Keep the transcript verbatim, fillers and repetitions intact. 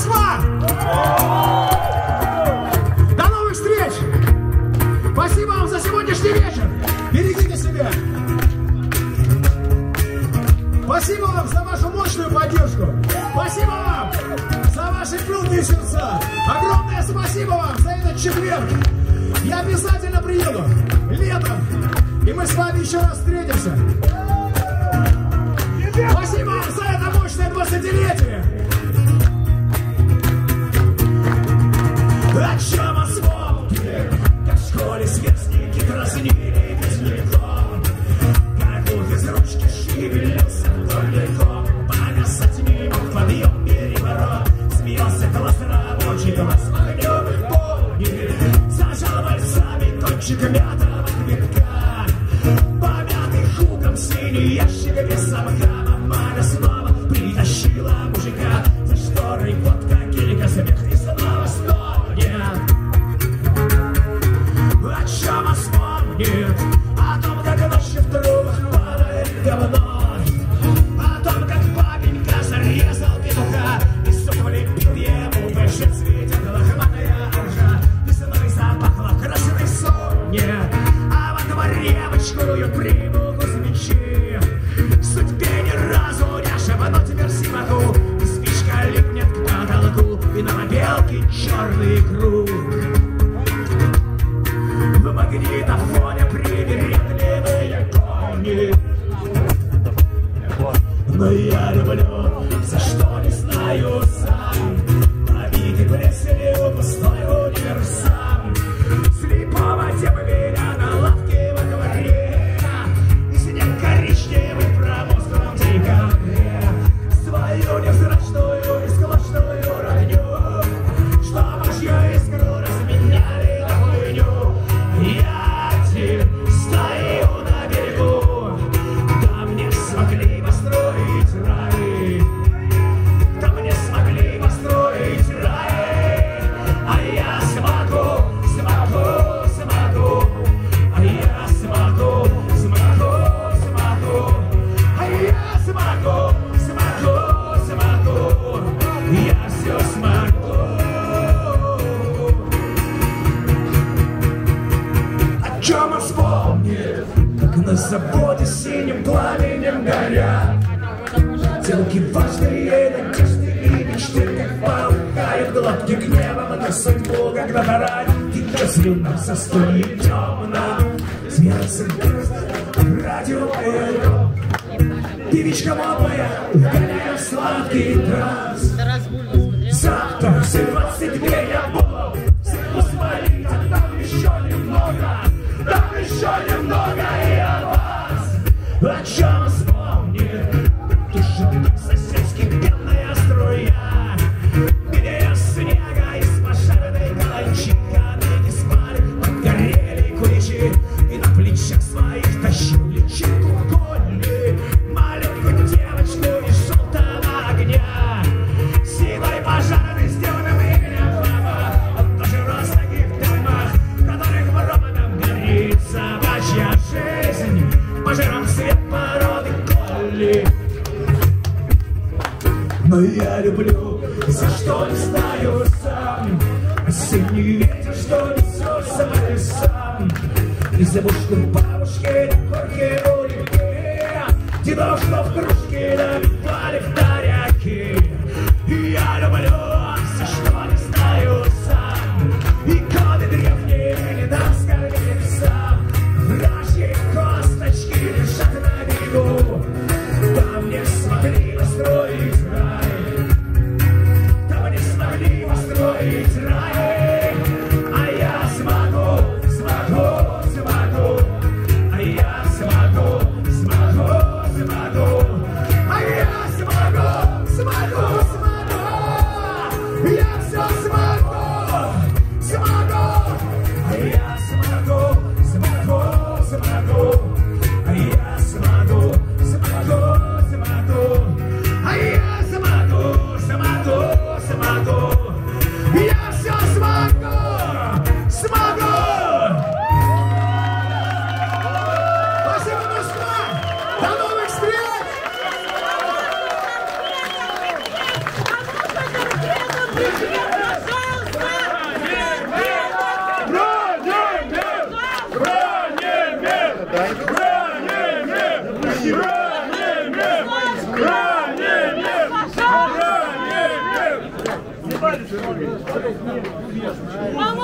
Москва! До новых встреч! Спасибо вам за сегодняшний вечер! Берегите себя! Спасибо вам за вашу мощную поддержку! Спасибо вам за ваши крутые сердца! Огромное спасибо вам за этот четверг! Я обязательно приеду летом, и мы с вами еще раз встретимся! Спасибо вам за это мощное двадцатилетие! О чем осмотрим, как в школе сверстники дразнили весником, как у из ручки шевелился вдоль погасать мимо в подъем переворот, смеялся класс рабочий, глаз в огневых пони, зажал пальцами кончик мятого квитка, помятый хуком синий ящик без замка. Мама снова притащила мужика, за шторой водка, килька, смех и снова стонет. О чем вспомнит? О том, как ночью в трубах падает говно, о том, как папенька зарезал петуха и суп влепил ему в уши, светит лохматая ржа, весной запахло в красной соне, а во дворе бочкую примуху свечи. Судьбе ни разу не шепнуть верси могу, и спичка липнет к потолку, и на мобилке черный круг. В магнитофоне привередливые кони. Но я люблю, за что не знаю сам, побиты плесенью пустой универсам. Слепого дембеля на лавке во дворе, и снег коричневый промозглым в декабре. Свою невзрачную и склочную родню, что божью искру разменяли на хуйню. Я один стою на берегу, там не смогли построить рай, там не смогли построить рай, а я смогу, смогу, смогу, а я смогу, смогу, смогу, а я смогу, смогу, смогу, я все смогу. О чем он вспомнит, как на заводе синим пламенем горят сделки важные, надежды и мечты, как полыхают гладким небом на судьбу, когда тарать и слюна со столь темно. Смеется радио эльдо, певичка модная, угоняя в сладкий транс. Завтра все двадцать две я буду всех усвоить, а там еще немного, там еще немного и от вас. О чем вспомнит? Тушит соседский пенная струя, где снега из пожарной каланчи ныне спали, подгорели куличи, и на плечах своих тащил личинку Колли, маленькую девочку из желтого огня. Силой пожарной сделанным именем папа, он тоже рос в таких домах, в которых проводом горит собачья жизнь, пожаром цвет породы Колли. Но я люблю, за что не знаю сам, осенний ветер, что несется по лесам, и забушку бабушки на горке у реки, дедов, что в кружке набивали в таряки. И я люблю, за что не знаю сам, иконы древние не дам скорбеть сам, вражьи косточки лежат на берегу, там не смогли построить рай, там не смогли построить рай, а я смогу, смогу, смогу, а я смогу, смогу, смогу, а я смогу, смогу, смогу, я все смогу, смогу, а я смогу, смогу, смогу, а я смогу, смогу. Мама!